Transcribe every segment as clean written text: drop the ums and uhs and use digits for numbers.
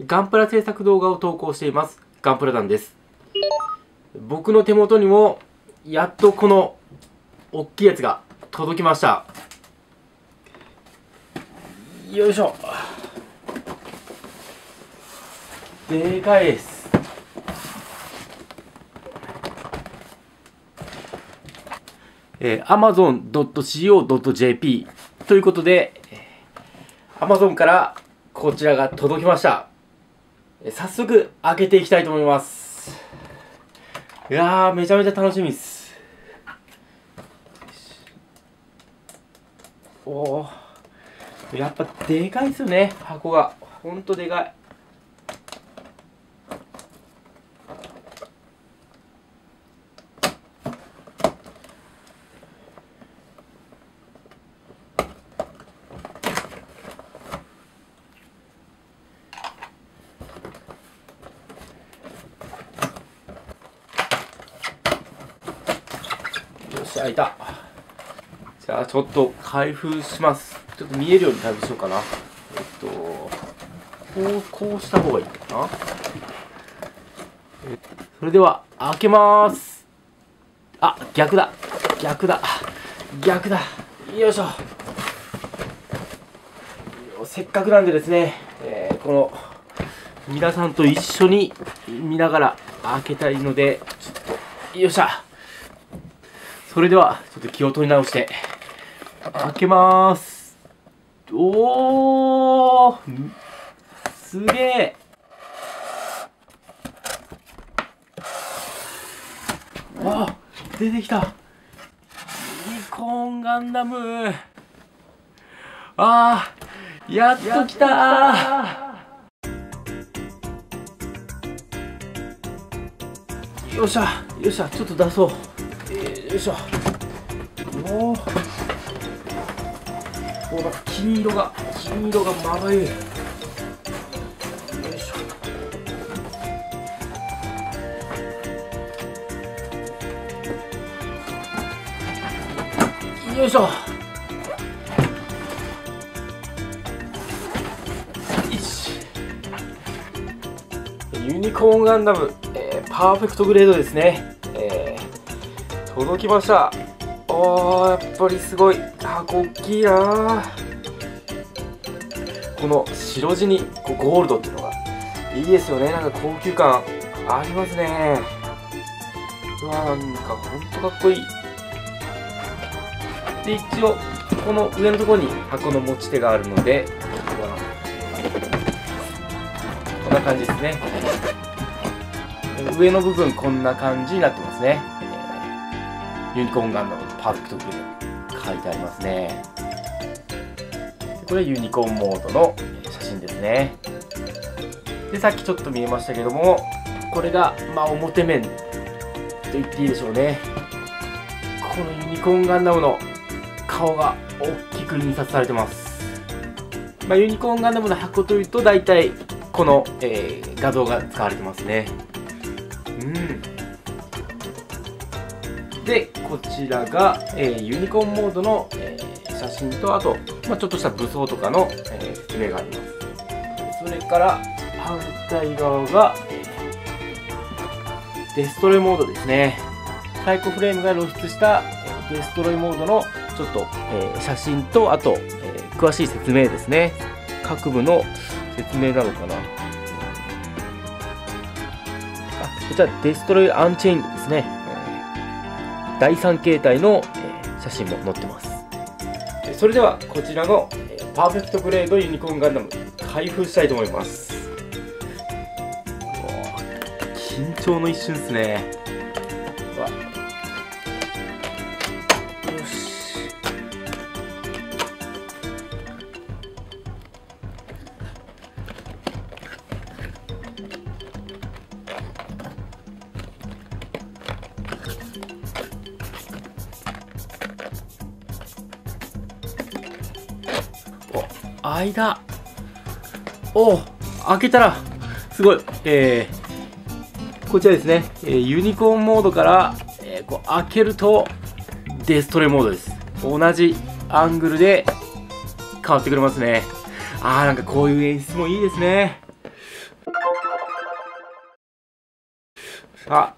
ガンプラ制作動画を投稿していますガンプラ団です。僕の手元にもやっとこの大きいやつが届きました。よいしょ。でかいです。amazon.co.jp ということで、Amazon からこちらが届きました。早速開けていきたいと思います。いやー、めちゃめちゃ楽しみです。おー、やっぱでかいですよね、箱が。ほんとでかい。よし、開いた。じゃあちょっと開封します。ちょっと見えるように開封しようかな。こうした方がいいかな。それでは開けまーす。あ、逆だ。よいしょ。せっかくなんでですね、この皆さんと一緒に見ながら開けたいので、ちょっとよっしゃ。それではちょっと気を取り直して開けまーす。おー、すげえ。あ、出てきた。ユニコーンガンダム。あー、やっと来たー。よっしゃ、よっしゃ、ちょっと出そう。よいしょ。おお、金色がまばゆい。よいしょ。よいしょ。ユニコーンガンダム、パーフェクトグレードですね。届きました。おー、やっぱりすごい箱大きいな。この白地にこうゴールドっていうのがいいですよね。なんか高級感ありますね。うわー、なんかほんとかっこいい。で、一応この上のところに箱の持ち手があるので、こんな感じですね。上の部分こんな感じになってますね。ユニコーンガンダムパーフェクトグレード書いてありますね。これユニコーンモードの写真ですね。で、さっきちょっと見えましたけども、これがまあ表面と言っていいでしょうね。このユニコーンガンダムの顔が大きく印刷されてます。まあ、ユニコーンガンダムの箱というと大体この、画像が使われてますね。で、こちらが、ユニコーンモードの、写真と、あと、まあ、ちょっとした武装とかの、説明があります。それから反対側が、デストロイモードですね。サイコフレームが露出した、デストロイモードのちょっと、写真と、あと、詳しい説明ですね。各部の説明なのかな。こちらデストロイアンチェインですね。第3形態の写真も載ってます。それではこちらのパーフェクトグレードユニコーンガンダム開封したいと思います。緊張の一瞬ですね。よし。間。お、開けたらすごい。こちらですね、ユニコーンモードから、こう開けるとデストロイモードです。同じアングルで変わってくれますね。なんかこういう演出もいいですね。 さあ、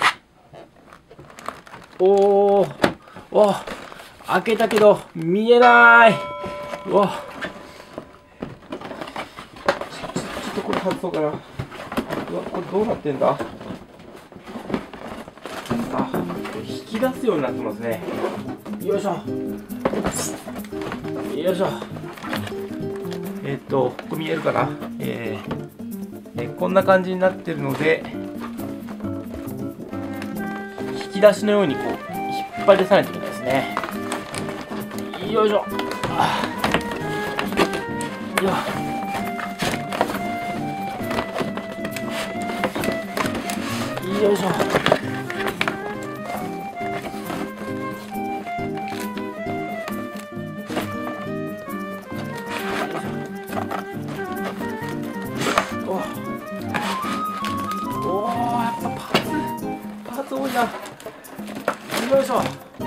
おー、おー、開けたけど見えない。うわ、ちょっとこれ外そうかな。うわ、これどうなってんだ。あ、引き出すようになってますね。よいしょ、よいしょ。ここ見えるかな。こんな感じになってるので、引き出しのようにこう引っ張り出さないといけないですね。よいしょ。よいしょ。おー、やっぱパーツ多いな。よいしょ。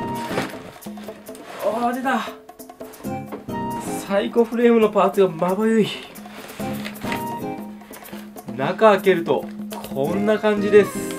おー、出た。サイコフレームのパーツがまばゆい。中開けるとこんな感じです。